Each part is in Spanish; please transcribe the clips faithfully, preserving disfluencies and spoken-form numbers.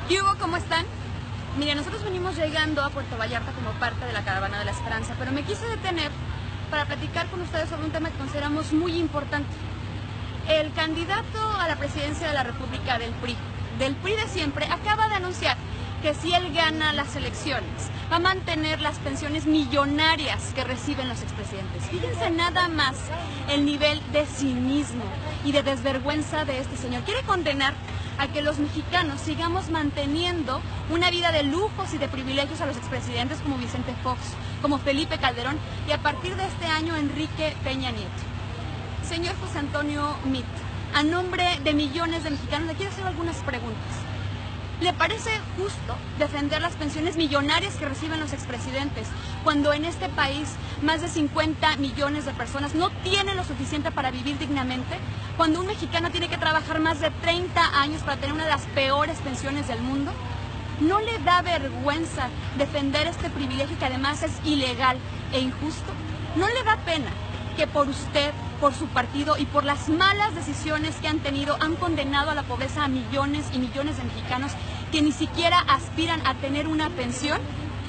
¿Qué hubo? ¿Cómo están? Mire, nosotros venimos llegando a Puerto Vallarta como parte de la Caravana de la Esperanza, pero me quise detener para platicar con ustedes sobre un tema que consideramos muy importante. El candidato a la presidencia de la República del P R I, del P R I de siempre, acaba de anunciar que si él gana las elecciones, va a mantener las pensiones millonarias que reciben los expresidentes. Fíjense nada más el nivel de cinismo y de desvergüenza de este señor. Quiere condenar a que los mexicanos sigamos manteniendo una vida de lujos y de privilegios a los expresidentes como Vicente Fox, como Felipe Calderón y a partir de este año Enrique Peña Nieto. Señor José Antonio Meade, a nombre de millones de mexicanos le quiero hacer algunas preguntas. ¿Le parece justo defender las pensiones millonarias que reciben los expresidentes cuando en este país más de cincuenta millones de personas no tienen lo suficiente para vivir dignamente? Cuando un mexicano tiene que trabajar más de treinta años para tener una de las peores pensiones del mundo. ¿No le da vergüenza defender este privilegio que además es ilegal e injusto? ¿No le da pena que por usted, por su partido y por las malas decisiones que han tenido, han condenado a la pobreza a millones y millones de mexicanos que ni siquiera aspiran a tener una pensión?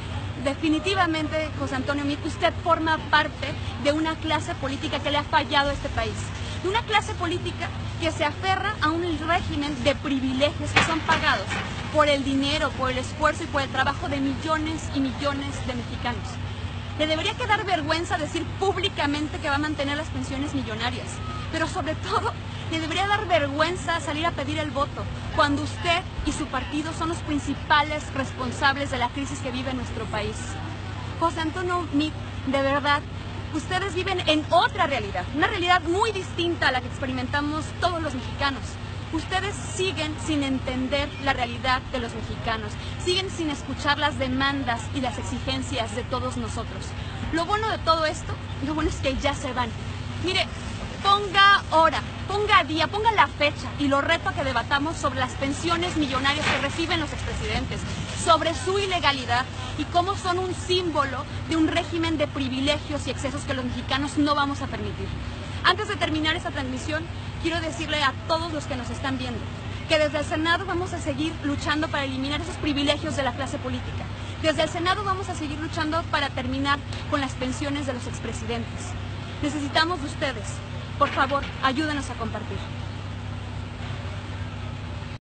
Definitivamente, José Antonio Meade, usted forma parte de una clase política que le ha fallado a este país. De una clase política que se aferra a un régimen de privilegios que son pagados por el dinero, por el esfuerzo y por el trabajo de millones y millones de mexicanos. Le debería quedar vergüenza decir públicamente que va a mantener las pensiones millonarias, pero sobre todo le debería dar vergüenza salir a pedir el voto cuando usted y su partido son los principales responsables de la crisis que vive nuestro país. José Antonio Meade, de verdad, ustedes viven en otra realidad, una realidad muy distinta a la que experimentamos todos los mexicanos. Ustedes siguen sin entender la realidad de los mexicanos, siguen sin escuchar las demandas y las exigencias de todos nosotros. Lo bueno de todo esto, lo bueno es que ya se van. Mire, ponga hora, ponga día, ponga la fecha y lo reto a que debatamos sobre las pensiones millonarias que reciben los expresidentes, sobre su ilegalidad y cómo son un símbolo de un régimen de privilegios y excesos que los mexicanos no vamos a permitir. Antes de terminar esta transmisión, quiero decirle a todos los que nos están viendo que desde el Senado vamos a seguir luchando para eliminar esos privilegios de la clase política. Desde el Senado vamos a seguir luchando para terminar con las pensiones de los expresidentes. Necesitamos de ustedes. Por favor, ayúdenos a compartir.